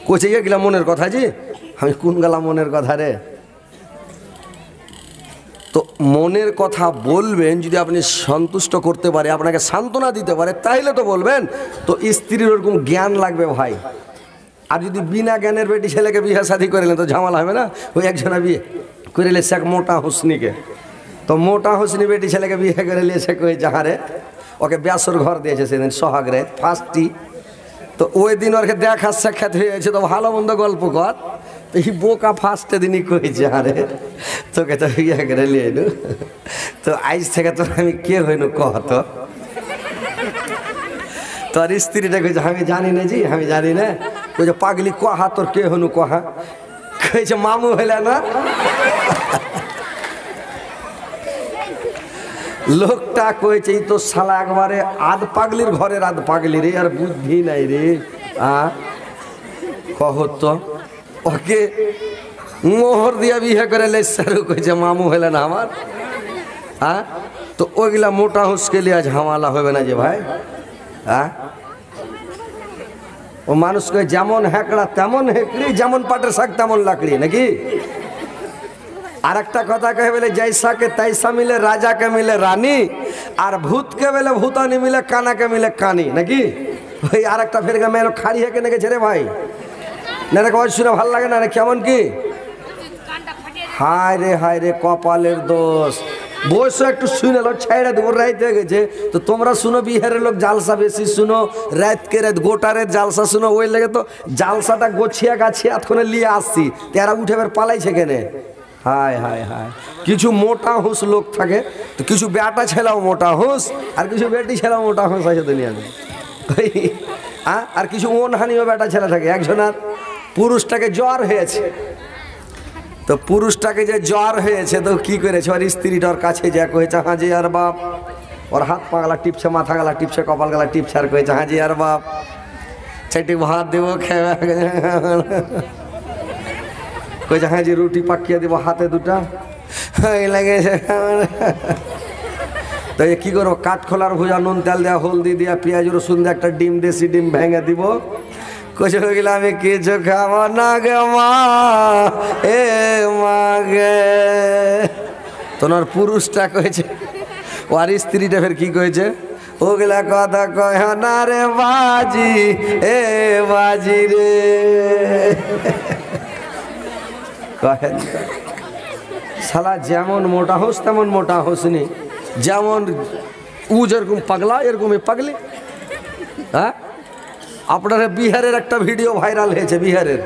কোচে গেলা মনের কথা জি, আমি কোন গেলাম মনের কথা রে। তো মনের কথা বলবেন যদি আপনি সন্তুষ্ট করতে পারে, আপনাকে সান্ত্বনা দিতে পারে, তাইলে তো বলবেন। তো স্ত্রীর ওরকম জ্ঞান লাগবে ভাই। আর যদি বিনা জ্ঞানের বেটি ছেলেকে বিয়ে শাদি করিলেন তো ঝামেলা হবে না। ওই একজনা বিয়ে করিলে শেখ মোটা হুসনিকে, তো মোটা হুসনি বেটি ছেলেকে বিয়ে করে নিয়েছে কই যাহারে, ওকে ব্যাসর ঘর দিয়েছে সেদিন সোহাগরে ফার্স্টটি। তো ওই দিন ওকে দেখা সাক্ষাৎ হয়েছে, তো ভালো মন্দ গল্প কর। তো এই বোকা ফার্স্টে দিনই কইছে আরে তোকে তো বিয়ে করে নিয়ে এলু, তো আজ থেকে তো আমি কে হইনু কহ তো। তোর স্ত্রীটা কইছে আমি জানি না জি, আমি জানি না। কইছে পাগলি কহা তোর কে হনু কহা, কইছে মামু হইলে না। লোকটা কইছে এই তো শালা একবারে আধ পাগলির ঘরের আধ পাগলি রে, আর বুদ্ধি নাই রে। কহ তো ওকে মোহর দিয়া বিয়ে করে লেসারু কইছে মামু হইলে না আমার। তো ওইগুলা মোটা হুসকে লিয়া ঝামেলা হবে না যে ভাই। ও মানুষকে যেমন হেঁকড়া তেমন হেঁকড়ি, যেমন পাটের শাক তেমন লাকড়ি নাকি। আর একটা কথা কে বলে জৈসাকে তৈসা মিলে রাজাকে মিলে রানী, আর ভূতকে বলে ভূতানি মিলে কানাকে মিলে কানি নাকি। ওই আর একটা ফের মেয়ে খাড়ি হেঁকে নেগেছে রে ভাই, না রে কয় শুনে ভালো লাগে না রে। কেমন কি হায় রে কপালের দোষ। বয়স একটু শুনে লো ছাইড়া দেবো, রাইতে গেছে। তো তোমরা শুনো বিহারের লোক জালসা বেশি শুনো, রাতকে রাত গোটা রাত জালসা শুনো। ওই লেগে তো জালসাটা গোছিয়া গাছিয়া এতক্ষণে নিয়ে আসছি, তারা উঠে এবার পালাইছে কেনে। হায় হায় হায়, কিছু মোটা হুঁস লোক থাকে, তো কিছু বেটা ছেলেও মোটা হুঁস, আর কিছু বেটি ছেলেও মোটা হুঁস আছে দুনিয়াতে। আর কিছু মনহানিও বেটা ছেলে থাকে। একজনের পুরুষটাকে জ্বর হয়েছে, তো পুরুষটাকে যে জ্বর হয়েছে তো কি করেছে, ওর স্ত্রীটার কাছে যা কয়েছে হাজি আর বাপ, ওর হাত পা গলা টিপছে, মাথা গলা টিপছে, কপাল গলা টিপছে, আর কয়েছে হাজি আর বাপ চারটি ভাত দেবো খেয়ে, কয়েছে হাজি রুটি পাকিয়ে দেবো হাতে দুটা লেগেছে। তো কি করবো, কাঠ খোলার ভুজা, নুন তেল দেওয়া, হলদি দেওয়া, পেঁয়াজ রসুন দিয়ে একটা ডিম, দেশি ডিম ভেঙে দিব। কইছে হয়ে গেলে আমি কিছু খাবো না গে মা, এ মা গে। তোমার পুরুষটা কয়েছে, আর স্ত্রীটা ফের কি কয়েছে, ওগুলা কথা কয় না রে বাজি, এ বাজি রে। কহেন শালা যেমন মোটা হোস তেমন মোটা হোসনি, যেমন উ যেরকম পাগলা এরকমই পাগলি। আপনার বিহারের একটা ভিডিও ভাইরাল হয়েছে। বিহারের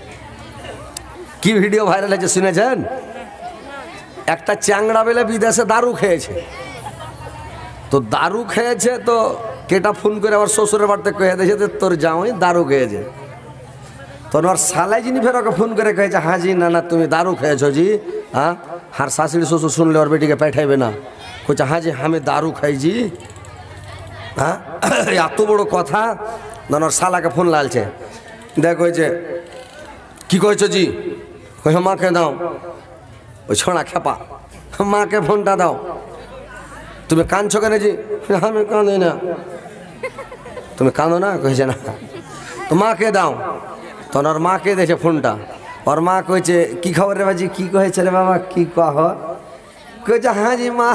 কি ভিডিও ভাইরাল হয়েছে শুনেছেন? একটা চ্যাংড়া বেলে বিদেশে দারু খেয়েছে, তো দারু খেয়েছে তো কেটা ফোন করে আবার শ্বশুরের বাড়িতে কয়ে দিয়েছে তোর জামাই দারু খেয়েছে। তো ওর শালাই যিনি ফের ওকে ফোন করে কয়েছে হাজি না তুমি দারু খেয়েছো জি। আর শাশুড়ি শ্বশুর শুনলে ওর বেটিকে পাঠাইবে না। কইছে হাজি আমি দারু খাইছি। এত বড় কথা। ওর শালাকে ফোন লালছে, দেখ কইছে কি কইছো জি, কইছে মাকে দাও। ওই ছোঁড়া খেপা, মাকে ফোনটা দাও। তুমি কাঁদছো কেন জি? আমি কাঁদি না। তুমি কাঁদো না? কইছে না। তো মাকে দাও। তখন ওর মাকে দিয়েছে ফোনটা। ওর মা কইছে কি খবর রে বাজি, কি কয়েছে রে বাবা, কি কহ? কইছে হ্যাঁ জি মা,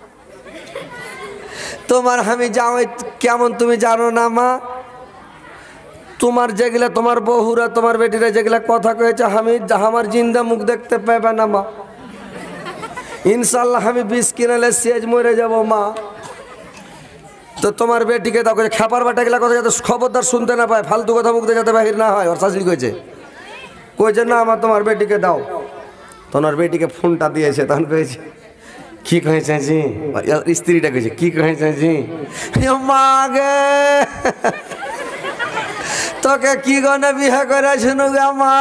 তোমার আমি যাও কেমন তুমি জানো না মা, তোমার যেগুলা তোমার বহুরা তোমার বেটিরা যেগুলা কথা কয়েছে আমি আমার জিন্দা মুখ দেখতে পাবে না মা। ইনশাল্লাহ আমি 20 কিনালে সেজ মরে যাব মা। তো তোমার বেটিকে দাও। খেপার বাটা গেলা কথা যাতে খবরদার শুনতে না পায়, ফালতু কথা মুখ দিয়ে যাতে বাহির না হয়। ওর শাশুড়ি কইছে না আমার তোমার বেটিকে দাও। তোমার বেটিকে ফোনটা দিয়েছে। তখন কয়েছে কি কয়েছে জি? স্ত্রীটা কইছে কি কয়েছে জি? মা গে তোকে কি গনে বিয়ে করেছিল গে মা।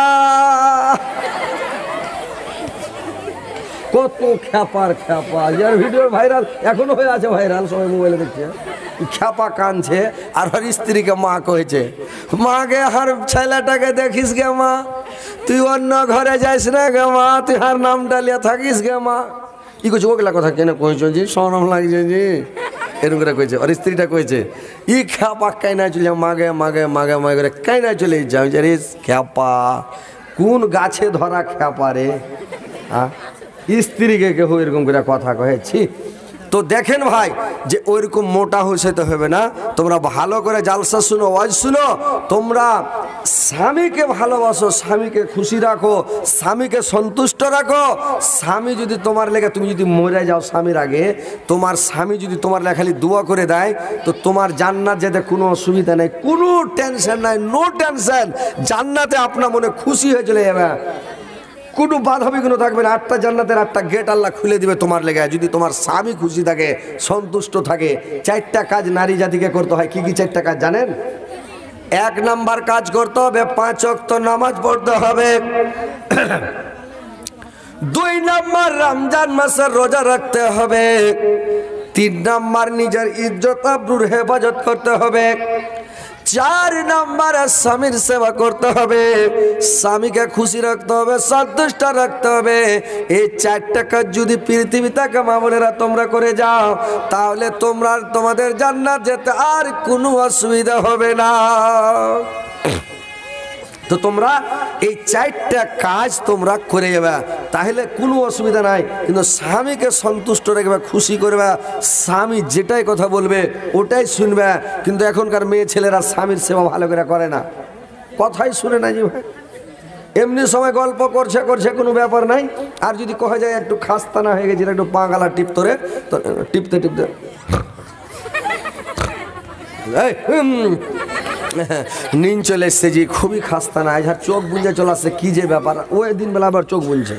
কত খ্যাপার খ্যাপা, যার ভিডিও ভাইরাল এখনো হয়ে আছে ভাইরাল, সবাই মোবাইলে দেখছে। খ্যাপা কানছে আর ওর স্ত্রীকে মা কয়েছে মা গে হার ছেলেটাকে দেখিস গে মা, তুই অন্য ঘরে যাইস না গে মা, তুই হার নামটা লিয়ে থাকিস গে মা। কি করছি ওগুলা কথা কেন কইছ জি? শরম লাগছে জি। এরকম করে কইছে, ওর স্ত্রীটা কইছে ই খ্যাপা কাইনা চলে মাগে মাগে মাগে মাগে করে কাইনা চলে যাও যে রে খ্যাপা, কোন গাছে ধরা খ্যাপা রে, হ্যাঁ স্ত্রীকে কেউ এরকম করে কথা কয়েছি। তো দেখেন ভাই যে ওইরকম মোটা হইতে হবে না, তোমরা ভালো করে জালসা শুনো, ওয়াজ শুনো, তোমরা স্বামীকে ভালোবাসো, স্বামীকে খুশি রাখো, স্বামীকে সন্তুষ্ট রাখো। স্বামী যদি তোমার লেগে, তুমি যদি মরে যাও স্বামীর আগে, তোমার স্বামী যদি তোমার লেগে খালি দোয়া করে দেয়, তো তোমার জান্নাত যেতে কোনো অসুবিধা নেই, কোনো টেনশন নাই, নো টেনশন। জান্নাতে আপনার মনে খুশি হয়ে চলে যাবে, কোনো বাধা বিঘ্ন থাকবে না। 8টা জান্নাতের 8টা গেট আল্লাহ খুলে দিবে তোমার লেগে, যদি তোমার স্বামী খুশি থাকে, সন্তুষ্ট থাকে। 4টা কাজ নারী জাতিকে করতে হয়। কি কি 4টা কাজ জানেন? 1 নাম্বার কাজ করতে হবে 5 ওয়াক্ত নামাজ পড়তে হবে। 2 নাম্বার রমজান মাসের রোজা রাখতে হবে। 3 নাম্বার নিজের ইজ্জত আবরুর হেফাজত করতে হবে। 4 নাম্বার স্বামীর সেবা করতে হবে, স্বামীকে খুশি রাখতে হবে, সন্তুষ্ট রাখতে হবে। এই 4টা কাজ যদি পৃথিবী থেকে মা বোনেরা তোমরা করে যাও, তাহলে তোমরা তোমাদের জান্নাত যেতে আর কোনো অসুবিধা হবে না। তো তোমরা এই 4টা কাজ তোমরা করে যাবে, তাহলে কোনো অসুবিধা নাই। কিন্তু স্বামীকে সন্তুষ্ট রাখবে, খুশি করবে, স্বামী যেটাই কথা বলবে ওটাই শুনবে। কিন্তু এখনকার মেয়ে ছেলেরা স্বামীর সেবা ভালো করে করে না, কথাই শুনে না। যে ভাই এমনি সময় গল্প করছে করছে কোনো ব্যাপার নাই, আর যদি কহে যায় একটু খাস্তানা হয়ে গেছিল, একটু পা গালা টিপতরে, তো টিপতে টিপতে নিন চলে এসছে যে খুবই খাস্তা না, আর চোখ বুঝে চলে আসছে, কি যে ব্যাপার, ওই দিন বেলা আবার চোখ বুঝছে।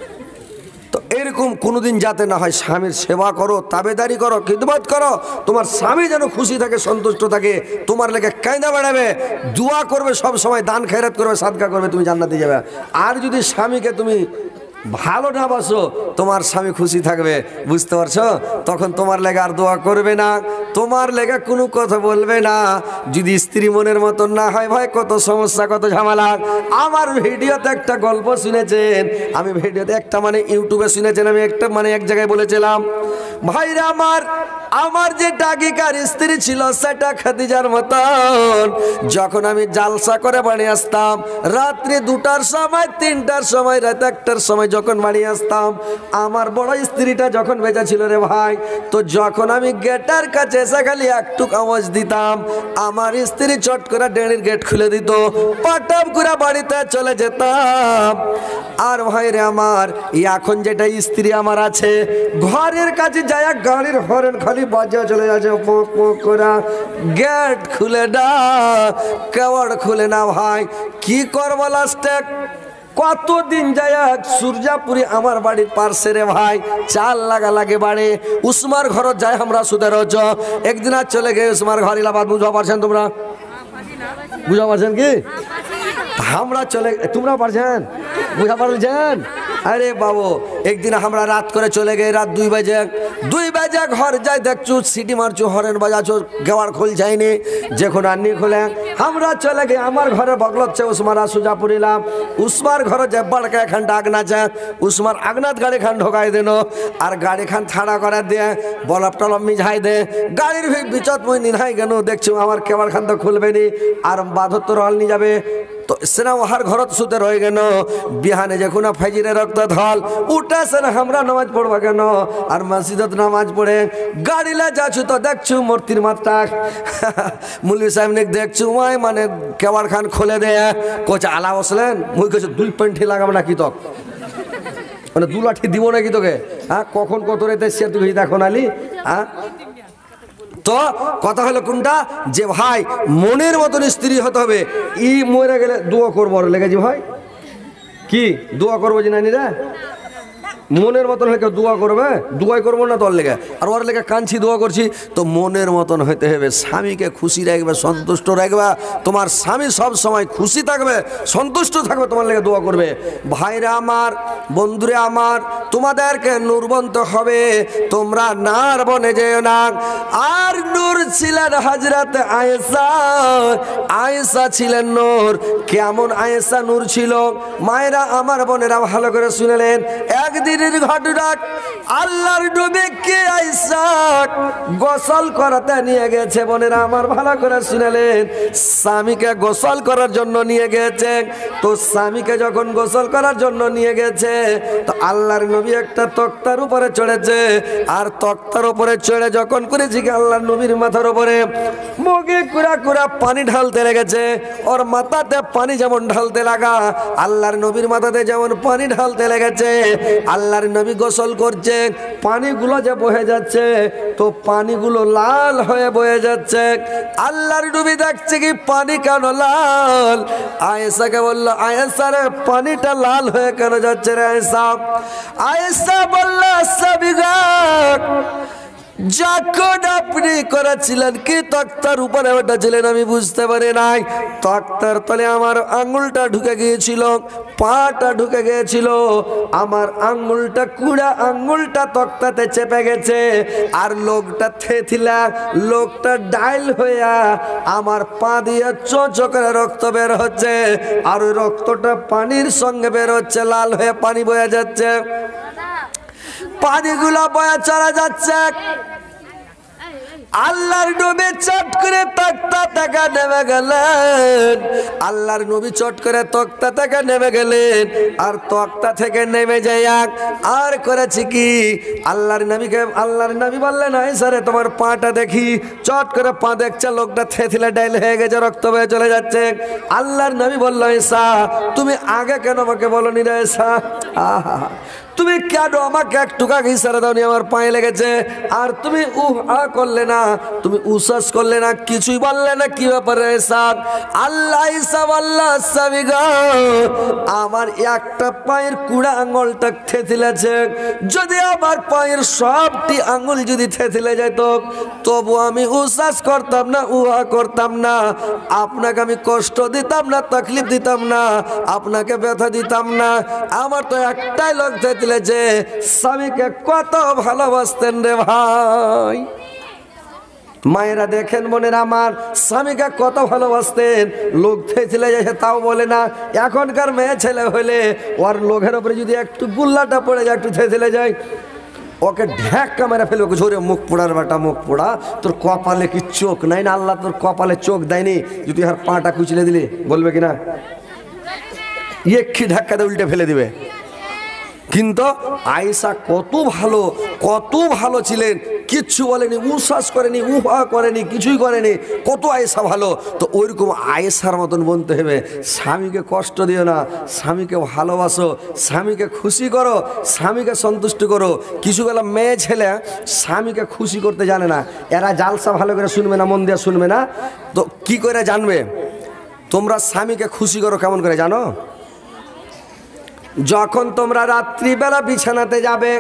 তো এরকম কোনোদিন যাতে না হয়, স্বামীর সেবা করো, তাবেদারি করো, খিদমত করো, তোমার স্বামী যেন খুশি থাকে, সন্তুষ্ট থাকে, তোমার লেগে কায়দা বাড়াবে, দোয়া করবে, সব সময় দান খয়রাত করবে, সাদকা করবে, তুমি জান্নাতে যাবে। আর যদি স্বামীকে তুমি ভালো না বাসো, তোমার স্বামী খুশি থাকবে, বুঝতে পারছো? তখন তোমার লেগে আর দোয়া করবে না, তোমার লেগে কোনো কথা বলবে না। যদি স্ত্রী মনের মতন না হয় ভাই, কত সমস্যা, কত ঝামেলা। আমার ভিডিওতে একটা গল্প শুনেছেন, আমি ভিডিওতে একটা মানে ইউটিউবে শুনেছেন, আমি একটা মানে এক জায়গায় বলেছিলাম, ভাইরা আমার যে ডাকিকার স্ত্রী ছিল সেটা খাদিজার মতন। যখন আমি জালসা করে বাড়ি আসতাম, রাত্রি 2টার সময়, 3টার সময়, রাত 1টার সময় যখন বাড়ি আসতাম, আমার বড় স্ত্রীটা যখন বেঁচে ছিল রে ভাই, তো যখন আমি গেটের কাছে এসে খালি একটু আওয়াজ দিতাম, আমার স্ত্রী চট করে ডেড়ির গেট খুলে দিত, পাটাপ করে বাড়িতে চলে যেতাম। আর ভাই রে আমার, এখন যেটা স্ত্রী আমার আছে, ঘরের কাছে যায় গাড়ির হরেন খালি বাজা চলে যাচ্ছে, পোক পোক করে, গেট খুলে না, কেওয়াড় খুলে না। ভাই কি করবো লাস্টে, কতদিন যায় সূর্যাপুরি আমার বাড়ির পার্শ্বে রে ভাই, চাল লাগে বাড়ে, উসমার ঘর যায় আমরা সুদের রজ। একদিন আর চলে গিয়ে উসমার ঘর ইলাবাদ, বুঝতে পারছেন তোমরা? বুঝতে পারছেন কি? আমরা চলে, তোমরা পারছেন? বুঝা পারছেন? আরে বাবু, একদিন আমরা রাত করে চলে গিয়ে, রাত 2 বাজে ঘর যাই, দেখছো সিটি মারছো, হরেন বাজাছো, গেওয়ার খোল যায়নি, যখন আননি খোলে আমরা চলে গিয়ে আমার ঘরে বগলচ্ছে উসমারা সুজাপুর ইলাম, উসমার ঘরে যে বড়কে এখানটা আগনা যায়, উসমার আগনাত গাড়ি খান ঢোকাই দেন, আর গাড়ি খান ছাড়া করে দিয়ে বলব টলব মিঝাই দে, গাড়ির বিচত মই নিহাই গেল, দেখছো আমার কেবার খান তো খুলবে নি, আর বাধত্তর হল নিয়ে যাবে। তো সেনা ওহার ঘরত সুতে রয়ে গেল, বিহানে যখন ফাইজিরে রক্ত ধল উঠে সেনা আমরা নামাজ পড়বা কেন, আর মসজিদত নামাজ পড়ে গাড়িলা যাচ্ছু, তো দেখছু মূর্তির মাত্রা মুলি সাহেব দেখছু ওই মানে কেবার খান খুলে দেয়, কোচ আলা বসলেন, মুই কেছে 2 পেন্টি লাগাবো নাকি তক, মানে 2 লাঠি দিব নাকি তোকে, হ্যাঁ কখন কত রেতে সে তুই দেখো নালি, হ্যাঁ। তো কথা হলো কোনটা, যে ভাই মনের মতন স্ত্রী হতে হবে। ই মরে গেলে দোয়া করবো লেগেছি ভাই, কি দোয়া করবো যে নানি রে, মনের মতন হয়ে দোয়া করবে, দোয়াই করবো না তোর লেগে, আর ওর লেগে কাঁদছি দোয়া করছি। তো মনের মতন হইতে হবে, স্বামীকে খুশি রাখবে, সন্তুষ্ট রাখবে, তোমার স্বামী সব সময় খুশি থাকবে, সন্তুষ্ট থাকবে, তোমার লেগে দোয়া করবে। ভাইরা আমার, বন্ধুরে আমার, তোমাদেরকে নূরবন্ত হবে, তোমরা নার বনে যেও না। আর নূর ছিলেন হযরত আয়েশা, আয়েশা ছিলেন নূর। কেমন আয়েশা নূর ছিল, মায়েরা আমার বোনেরা ভালো করে শুনলেন। একদিন রাত্রির ঘটনা। আল্লাহর নবীকে আয়েশা গোসল করাতে নিয়ে গেছে। বোনেরা আমার ভালো করে শুনলেন, স্বামীকে গোসল করার জন্য নিয়ে গেছে। তো স্বামীকে যখন গোসল করার জন্য নিয়ে গেছে, তো আল্লাহর নবী একটা তক্তার উপরে চড়েছে। আর তক্তার উপরে চড়ে যখন করেছি আল্লাহর নবীর মাথার উপরে মুখে কুড়া কুড়া পানি ঢালতে লেগেছে। ওর মাথাতে পানি যেমন ঢালতে লাগা, আল্লাহর নবীর মাথাতে যেমন পানি ঢালতে লেগেছে। আল্লাহর নবী গোসল করছে, পানিগুলো যে বহে যাচ্ছে, তো পানিগুলো লাল হয়ে বয়ে যাচ্ছে। আল্লাহর নবী দেখছে কি পানি কেন লাল। আয়েশাকে বলল, আয়েশা রে পানিটা লাল হয়ে কেন যাচ্ছে রে আয়েশা? আয়েশা বলল, সাবিগা যখন আপনি করেছিলেন কি তক্তার উপরে ওটা ছিলেন আমি বুঝতে পারি নাই। তক্তার তলে আমার আঙুলটা ঢুকে গিয়েছিল, পাটা ঢুকে গিয়েছিল, আমার আঙুলটা কুড়া আঙুলটা তক্তাতে চেপে গেছে। আর লোকটা থেথিলা, লোকটা ডাইল হইয়া আমার পা দিয়ে চোচো করে রক্ত বের হচ্ছে। আর ওই রক্তটা পানির সঙ্গে বের হচ্ছে, লাল হয়ে পানি বয়ে যাচ্ছে, পানিগুলো বয়ে চলা যাচ্ছে। আল্লাহর নবী চট করে তক্তা থেকে নেমে গেলেন। আল্লাহর নবী চট করে তক্তা থেকে নেমে গেলেন। আর তক্তা থেকে নেমে যাই আর করেছি কি, আল্লাহর নবী বললেন, আয়েশা রে তোমার পাটা দেখি। চট করে পা দেখছে, লোকটা থেথিলে ডাইল হয়ে গেছে, রক্ত বয়ে চলে যাচ্ছে। আল্লাহর নবী বলল, আয়েশা তুমি আগে কেন আমাকে বলনি রে আয়েশা? আহা, তুমি কেন আমাকে একটু আগে ইশারা দাওনি? আমার পায়ে লেগেছে আর তুমি করলে না, তুমি উসাস করলে না, কিছুই বললে না। কি ব্যাপারে স্যার? আল্লাহ ইসা আল্লাহ সাবিগা আমার একটা পায়ের কুড়া আঙুলটা থেথিলেছে। যদি আমার পায়ের সবটি আঙুল যদি থেথিলে যেত, তবু আমি উসাস করতাম না, উহা করতাম না, আপনাকে আমি কষ্ট দিতাম না, তকলিফ দিতাম না, আপনাকে ব্যথা দিতাম না। আমার তো একটাই লোক থেথিলেছে, স্বামীকে কত ভালোবাসতেন রে ভাই। মায়েরা দেখেন বোনেরা আমার, স্বামীকে কত ভালোবাসতেন। লোক থেছিলে যায় তাও বলে না। এখনকার মেয়ে ছেলে হলে ওর লোকের উপরে যদি একটু গুল্লাটা পড়ে যায়, একটু থেছিলে যায়, ওকে ঢ্যাক্কা মেরে ফেলে, ওকে ঝরে মুখ পোড়ার বেটা মুখ পোড়া, তোর কপালে কি চোখ নাই না? আল্লাহ তোর কপালে চোখ দেয়নি, যদি আর পাটা কুচলে দিলি বলবে কিনা? একটি ধাক্কাতে উল্টে ফেলে দিবে। কিন্তু আয়েশা কত ভালো ছিলেন, কিচ্ছু বলেনি, উশ্বাস করেনি, উহা করেনি, কিছুই করেনি। কত আয়েশা ভালো। তো ওইরকম আয়েশার মতন বলতে হবে, স্বামীকে কষ্ট দিও না, স্বামীকে ভালোবাসো, স্বামীকে খুশি করো, স্বামীকে সন্তুষ্ট করো। কিছুগুলো মেয়ে ছেলে স্বামীকে খুশি করতে জানে না। এরা জালসা ভালো করে শুনবে না, মন দিয়ে শুনবে না। তো কি করে জানবে? তোমরা স্বামীকে খুশি করো কেমন করে জানো? যখন তোমরা রাত্রিবেলা বিছানাতে যাবে,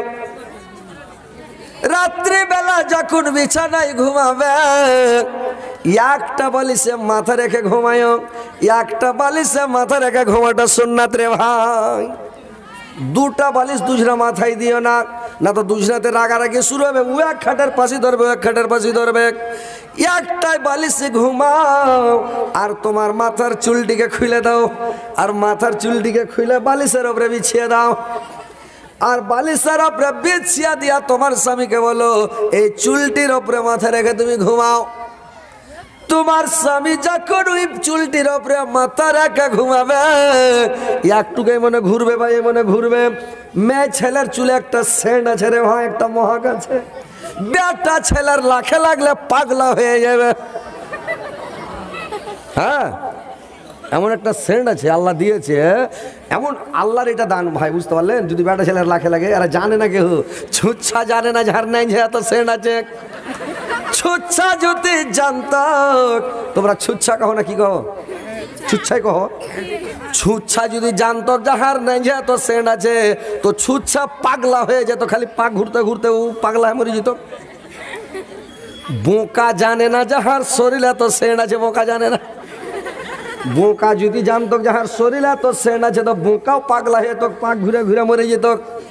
রাত্রিবেলা যখন বিছানায় ঘুমাবে, একটা বালিশে মাথা রেখে ঘুমায়, একটা বালিশে মাথা রেখে ঘুমাটা সুন্নাত রে ভাই। দুটা বালিশ দুজনা মাথায় দিও না, না তো দুজনাতে রাগারাগি শুরু হবে। ও এক খাটের পাশে ধরবে, এক খাটের পাশে ধরবে। একটাই বালিশে ঘুমাও, আর তোমার মাথার চুলটিকে খুলে দাও, আর মাথার চুলটিকে খুলে বালিশের উপরে বিছিয়ে দাও। আর বালিশের উপরে বিছিয়ে দিয়া তোমার স্বামীকে বলো, এই চুলটির উপরে মাথা রেখে তুমি ঘুমাও। তোমার স্বামী যখন ওই চুলটির উপরে মাথা রেখে ঘুমাবে, একটুকুই মনে ঘুরবে ভাই, মনে ঘুরবে। মেয়ে ছেলের চুলে একটা সেন্ট আছে রে ভাই, একটা মহাক আছে। বেটা ছেলের লাখে লাগলে পাগলা হয়ে যাবে। হ্যাঁ, এমন একটা সেন্ট আছে আল্লাহ দিয়েছে, এমন আল্লাহর এটা দান ভাই, বুঝতে পারলেন? যদি বেটা ছেলের লাখে লাগে, এরা জানে না কেউ, ছুচ্ছা জানে না, ঝাড় নাই যে এত সেন্ট আছে। ছুচ্ছা যদি জানত, তোমরা ছুচ্ছা কहो না কি কहो? ছুচ্ছাই কहो। ছুচ্ছা যদি জানতো যাহার নাই যে এত সেন্ট আছে, তো ছুচ্ছা পাগলা হয়ে যেত, খালি পাক ঘুরতে ঘুরতে ও পাগলা মরে যেত। বোকা জানে না যাহার শরীরে এত সেন্ট আছে, বোকা জানে না। বোকা যদি জানতো যাহার শরীরে এত সেন্ট আছে, তো বোকাও পাগলা হয়ে যেত, পাক ঘুরে ঘুরে মরে যেত।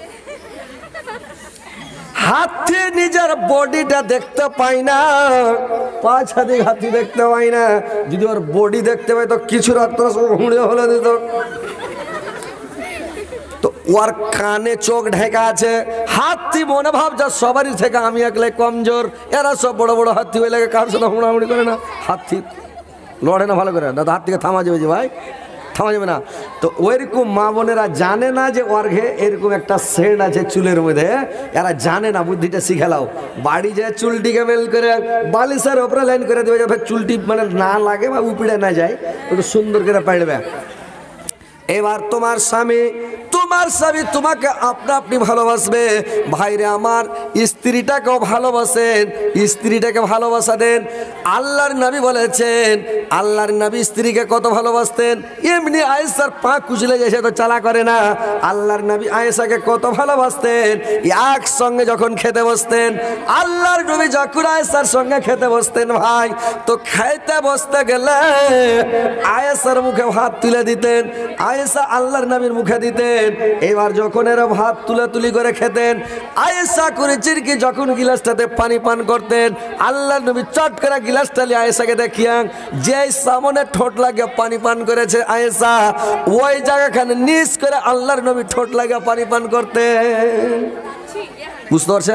হাতি নিজের বডিটা দেখতে পাই না, পাঁচ হাতি হাতি দেখতে পাই না। যদি ওর বডি দেখতে পাই তো কিছু রাত্র হুঁড়ে হলে দিত। তো ওর কানে চোখ ঢেকা আছে, হাতি মনে ভাব যা সবারই থেকে আমি একলাই কমজোর, এরা সব বড় বড় হাতি হয়ে লাগে, কার সাথে হুড়াহুড়ি করে না, হাতি লড়ে না ভালো করে, দাদা হাত থেকে থামা যাবে যে ভাই, থামা যাবে না। তো ওইরকম মা বোনেরা জানে না যে অর্ঘে এরকম একটা সেন্ট আছে চুলের মধ্যে, এরা জানে না, বুদ্ধিটা শিখালাও। বাড়ি যায় চুলটিকে বেল করে বালিশের ওপরে লাইন করে দেবে, যাতে চুলটি মানে না লাগে বা উপড়ে না যায়, একটু সুন্দর করে পাড়বে। এবার তোমার স্বামী তোমাকে আপনা আপনি ভালোবাসবে। ভাইরে আমার, স্ত্রীটাকেও ভালোবাসেন, স্ত্রীটাকে ভালোবাসা দেন। আল্লাহর নবী বলেছেন, আল্লাহর নবী স্ত্রীকে কত ভালোবাসতেন। এমনি আয়েশার পা কুচলে গেছে তো চালা করে না, আল্লাহর নবী আয়েশাকে কত ভালোবাসতেন। একসঙ্গে যখন খেতে বসতেন, আল্লাহর নবী যখন আয়েশার সঙ্গে খেতে বসতেন ভাই, তো খাইতে বসতে গেলে আয়েশার মুখে ভাত তুলে দিতেন, আয়েশা আল্লাহর নবীর মুখে দিতেন। এবার যখন এরা ভাত তুলি করে খেতেন, আয়েশা করে চিরকি যখন গিলাসটাতে পানি পান করতেন, আল্লাহর নবী চট করে গিলাসটা নিয়ে আয়েশাকে দেখিয়ান, যে সামনে ঠোঁট লাগে পানি পান করেছে আয়েশা, ওই জায়গাখানে নিচ করে আল্লাহর নবী ঠোঁট লাগে পানি পান করতেন। বুঝতে পারছেন?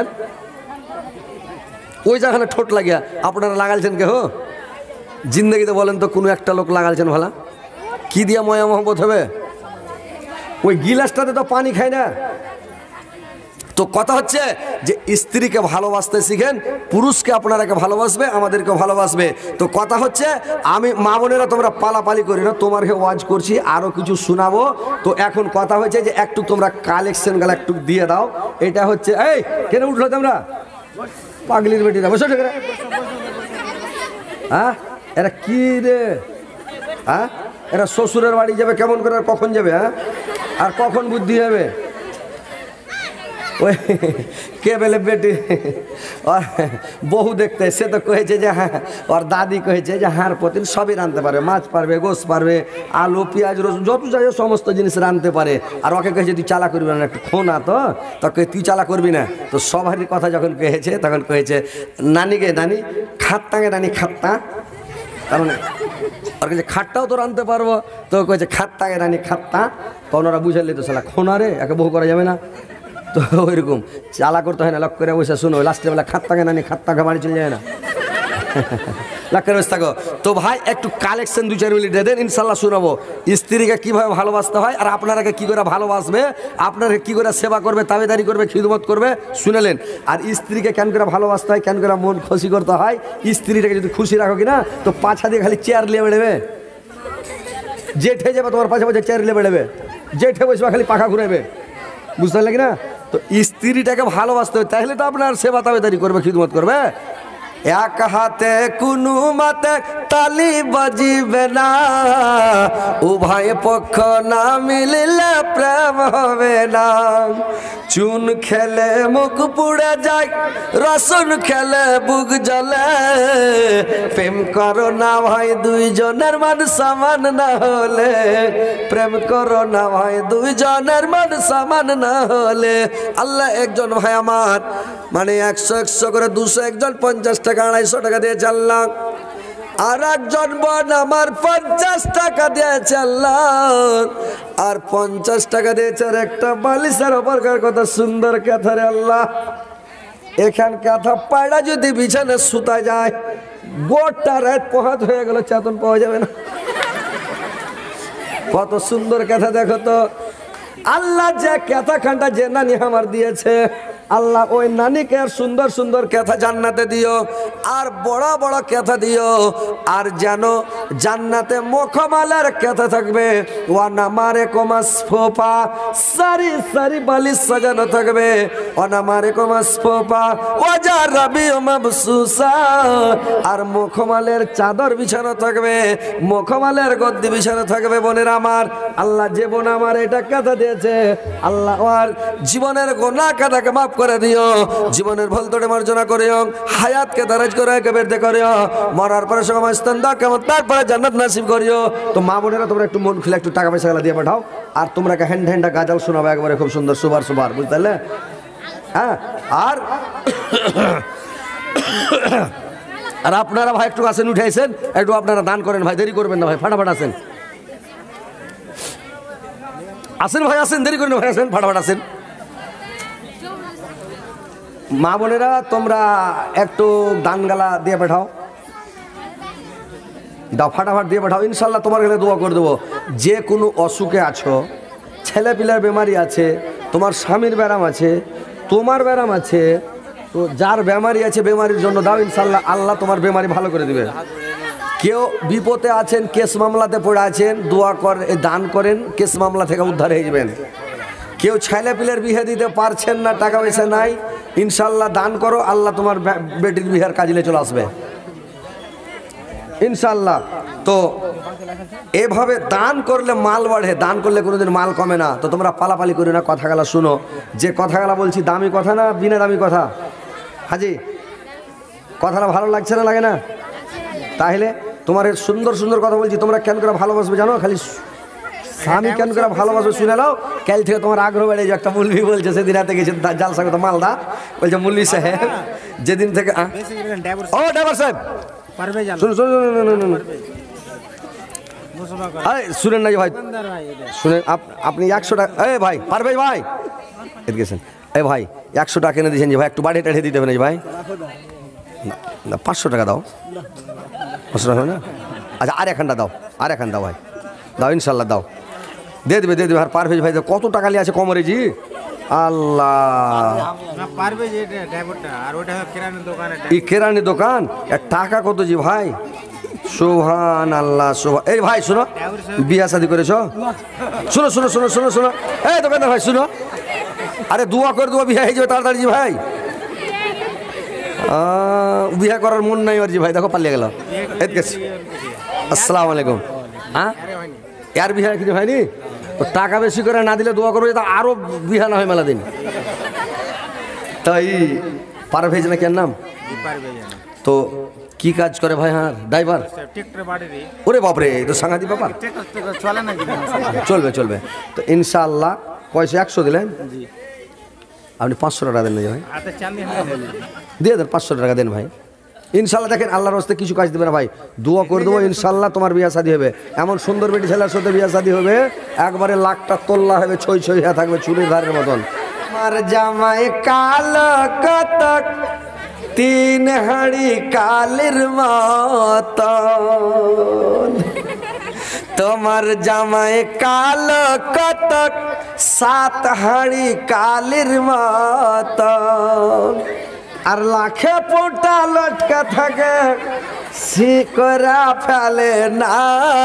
ওই জায়গাখানে ঠোঁট লাগিয়া আপনারা লাগালছেন কেহ? জিন্দগিতে বলেন তো কোনো একটা লোক লাগালছেন ভালা? কি দিয়া ময়া মোহাম্মত হবে? ওই গিলাসটাতে তো পানি খায় না। তো কথা হচ্ছে যে স্ত্রীকে ভালোবাসতে শিখেন, পুরুষকে আপনারাকে ভালোবাসবে, আমাদেরকে ভালোবাসবে। তো কথা হচ্ছে, আমি মা বোনেরা তোমরা পালাপালি করি না, তোমারকে ওয়াজ করছি, আরো কিছু শোনাবো। তো এখন কথা হচ্ছে যে একটু তোমরা কালেকশন গালা একটু দিয়ে দাও। এটা হচ্ছে, এই কেন উঠলো তোমরা? পাগলির বেটিরা বসে ঠিক, হ্যাঁ এরা কি রে? হ্যাঁ এরা শ্বশুরের বাড়ি যাবে কেমন করে, আর কখন যাবে? হ্যাঁ আর কখন বুদ্ধি হবে? ওই কে বলে বেটি আর বহু দেখতে, সে তো কয়েছে যে হ্যাঁ, ওর দাদি কয়েছে যে হার প্রতিদিন সবই রাঁধতে পারবে, মাছ পারবে, গোস পারবে, আলু পেঁয়াজ রসুন যত চাই সমস্ত জিনিস রাঁধতে পারে। আর ওকে কয়েছে তুই চালা করবি না, একটু খোনা তো তোকে, তুই চালা করবি না। তো সবারই কথা যখন কয়েছে তখন কয়েছে নানিকে, নানি খাত্তাকে, নানি খাত্তা, কারণ ওর কাছে খাটটাও তো রাঁধতে পারবো। তো কয়েছে খাত্তাকে রানি খাত্তা, তখন ওরা বুঝালি তো সালা খোনা রে, একে বহু করা যাবে না। তো ওইরকম চালা করতে হয় না, লক করে বসে শুনো, লাস্টের বেলা খাত্তাকে নানি খাত্তাকে বাড়ি চলে যায় না, লাখের বসে থাকো। তো ভাই একটু কালেকশন 2-4 মিনিট দিয়ে দেন, ইনশাল্লাহ শোনাবো স্ত্রীকে কিভাবে ভালোবাসতে হয়, আর আপনারাকে কি করে ভালোবাসবে, আপনারা কি করে সেবা করবে, তাবেদারি করবে, খিদমত করবে, শুনেলেন। আর স্ত্রীকে কেন করে ভালোবাসতে হয়, কেন করে মন খুশি করতে হয়, স্ত্রীটাকে যদি খুশি রাখো কিনা, তো পাছা দিয়ে খালি চেয়ার নিয়ে বেড়েবে, জেঠে যাবে তোমার পাশে পাশে চেয়ার নিয়ে বেড়েবে, জেঠে বসবে খালি পাখা ঘুরাবে, বুঝতে পারলে কিনা? তো স্ত্রীটাকে ভালোবাসতে হবে, তাহলে তো আপনার সেবা তাবেদারি করবে, খিদমত করবে। এক হাতে কোনো মতে তালি বাজিবে না, উভয় পক্ষ না মিলিলে প্রেম হবে না। চুন খেলে মুখ পুড়ে যায়, রসুন খেলে বুক জ্বলে, প্রেম করো না ভাই দুইজনের মান সমান না হলে, প্রেম করো না ভাই দুইজনের মান সমান না হলে। আল্লাহ একজন ভাই আমার মানে 100 করে 200, একজন 50 টাকা 250 টাকা দিয়ে চাললাম, আর একজন বোন আমার 50 টাকা দিয়ে চাললাম, আর 50 টাকা দিয়েছে আর একটা বালিশের ওপরকার কত সুন্দর কথা রে আল্লাহ। এখান কথা পায়রা যদি বিছানে সুতা যায়, গোটা রাত পোহাত হয়ে গেল, চেতন পাওয়া যাবে না। কত সুন্দর কথা দেখো তো। আল্লাহ যে কথা খানটা যে নানি আমার দিয়েছে, আল্লাহ ওই নানিকে সুন্দর সুন্দর কথা জান্নাতে দিও, আর বড় বড় কথা দিও, আর যেন জান্নাতে মুখমালের কথা থাকবে, ওয়ানামারে কমাস ফোপা সারি সারি বালিশ সাজানো থাকবে, ওয়ানামারে কমাস ফোপা ওয়াজা রবি মাবসুসা, আর মুখমালের চাদর বিছানো থাকবে, মুখমালের গদ্দি বিছানো থাকবে। বোনের আমার, আল্লাহ যে বোন আমার এটা কথা দিয়েছে, আল্লাহ আর জীবনের গোনা কাটাকে মাফ করে দিও, জীবনের ভুল ত্রুটি মার্জনা করিও, হায়াতকে দারাজ করে কবরতে করিও, মরার পরে সময় স্থান দাও, কেমন তারপরে জান্নাত নসিব করিও। তো মা বোনেরা তোমরা একটু মন খুলে একটু টাকা পয়সা গেলা দিয়ে পাঠাও, আর তোমরা হ্যান্ড হ্যান্ডা গাজাল শোনাবো একবারে খুব সুন্দর সুবার সুবার, বুঝতে পারলে? হ্যাঁ আর আর আপনারা ভাই একটু আসেন, উঠে আসেন, একটু আপনারা দান করেন ভাই, দেরি করবেন না ভাই, ফাটাফাট আসেন। আসেন ভাই আসেন, দেরি করেন ভাই, আসেন ফাটাফাট আসেন। মা বোনেরা তোমরা একটু দান গালা দিয়ে পাঠাও, দাও ফাটাফাট দিয়ে পাঠাও, ইনশাল্লাহ তোমার কাছে দোয়া করে দেবো। যে কোনো অসুখে আছো, ছেলে পিলার বেমারি আছে, তোমার স্বামীর ব্যারাম আছে, তোমার ব্যারাম আছে, তো যার বেমারি আছে বেমারির জন্য দাও, ইনশাল্লাহ আল্লাহ তোমার বেমারি ভালো করে দেবে। কেউ বিপদে আছেন, কেস মামলাতে পড়ে আছেন, দোয়া করে দান করেন, কেস মামলা থেকে উদ্ধার হয়ে যাবেন। কেউ ছেলে পিলের বিয়ে দিতে পারছেন না, টাকা পয়সা নাই, ইনশাল্লাহ দান করো, আল্লাহ তোমার বেটির বিহার কাজলে চলে আসবে ইনশাল্লাহ। তো এভাবে দান করলে মাল বাড়ে, দান করলে কোনোদিন মাল কমে না। তো তোমরা পালাপালি করে না, কথাগুলা শুনো। যে কথাগুলা বলছি দামি কথা না বিনা দামি কথা? হাজি কথাটা ভালো লাগছে না, লাগে না? তাহলে তোমার সুন্দর সুন্দর কথা বলছি, তোমরা কেন করে ভালোবাসবে জানো? খালি স্বামী কেন করে ভালোবাসবে শুনে নাও, কাল থেকে তোমার আগ্রহ বেড়ে যে একটা মুলবি বলছে, সেদিন রাতে গেছে জালসা কথা মালদা, বলছে মুলবি সাহেব যেদিন থেকে ও ড্রাইভার সাহেব শুনেন না ভাই, শুনেন আপনি 100 টাকা, এ ভাই পারবে ভাই গেছেন, এ ভাই 100 টাকা কিনে দিয়েছেন যে ভাই, একটু বাড়ি টাড়িয়ে দিতে হবে না ভাই, না 500 টাকা দাও, 500 টাকা না, আচ্ছা আর এখানটা দাও, আর এখান দাও ভাই, দাও ইনশাল্লাহ দাও, দিয়ে দেবে দিয়ে দেবে। আর পারভেজ ভাই কত টাকা নিয়ে আছে কমরে জি, আল্লাহ কেরানি দোকান, টাকা কত জি ভাই, সোহান আল্লাহ সোহান। এই ভাই শোনো, বিয়া শাদি করেছ, শোনো শোনো শোনো শোনো শোনো, এই দোকানদার ভাই শুনো, আরে দোয়া করে দেবো বিয়া হয়ে যাবে তাড়াতাড়ি জি ভাই, বিয়া করার মন নাই আর জি ভাই, দেখো পালিয়ে গেল। আসসালামু আলাইকুম। হ্যাঁ এর বিহা কিছু হয়নি, তো টাকা বেশি করে না দিলে দোয়া করবো আরো বিহা না হয় মেলা দিন। তাই পারভেজ না কেন নাম, তো কি কাজ করে ভাই? হ্যাঁ ড্রাইভার, ওরে বাপরে তো সাংঘাতিক ব্যাপার, চলবে চলবে। তো ইনশাআল্লাহ পয়সা 100 দিলেন, আপনি 500 টাকা দেন না ভাই, দিয়ে দেন 500 টাকা দেন ভাই, ইনশাল্লাহ। দেখেন আল্লাহর রাস্তায় কিছু কাজ দেবে না ভাই, দোয়া করে দেবো ইনশাল্লাহ তোমার বিয়া শাদী হবে, এমন সুন্দর বেটি ছেলের সাথে বিয়া শাদী হবে, একবারে লাখটা তোল্লা হবে, ছই ছই হয়ে থাকবে চুরির ধারের মতন। আমার জামাই কালো কতক, 3 হাঁড়ি কালের মতন, তোমার জামাই কালো কতক, 7 হাঁড়ি কালের মতন, আর লাখে পোটা লটকা থাকে, শিকরা ফেলে না,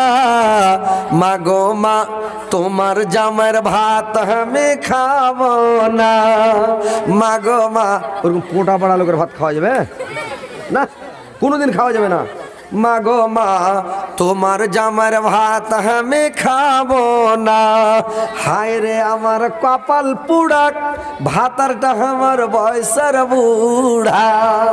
মাগো মা তোমার জামাইয়ের ভাত আমি খাবো না, মাগো মা। ওরকম পোটা পড়া লোকের ভাত খাওয়া যাবে না, কোনোদিন খাওয়া যাবে না। মাগো মা তোমার জামাইয়ের ভাত আমি খাবো না, হায় রে আমার কপাল পুড়া, ভাতারটা আমার বয়সের বুড়া,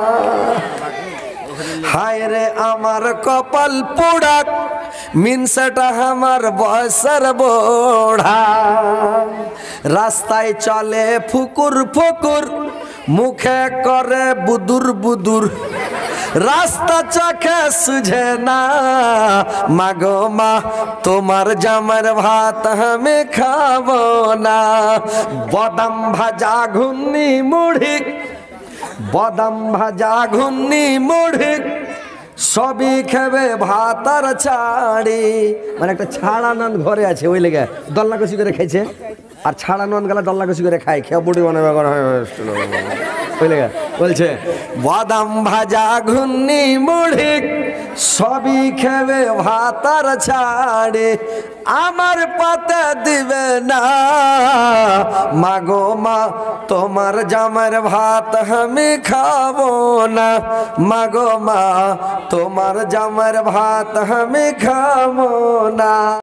হায় রে আমার কপাল পোড়া, মিনসাটা আমার বয়সের বুড়া, রাস্তায় চলে ফুকুর ফুকুর, মুখে করে বুদুর বুদুর, রাস্তা চোখে সুঝে না, মাগো মা তোমার জামাইয়ের ভাত আমি খাবো না, বাদাম ভাজা ঘুগনি মুড়ি, বাদাম ভাজা ঘুগনি মুড়ি, সবই খেবে ভাত আর ছাড়ি, মানে একটা ছাড়া নান ঘরে আছে, ওই লেগে দল্লা কষি করে খাইছে, আর ছাড়া নান গেলা দল্লা কষি করে খায়, খেয়ে বুড়ি বানাবে ওই লেগে বলছে বাদাম ভাজা ঘুগনি মুড়ি, সবই খেবে ভাত আর ছাড়ি, আমার পাতে দিবে না, মাগো মা তোমার জামাইয়ের ভাত আমি খাবো না, মাগো মা তোমার জামাইয়ের ভাত আমি খাবো না।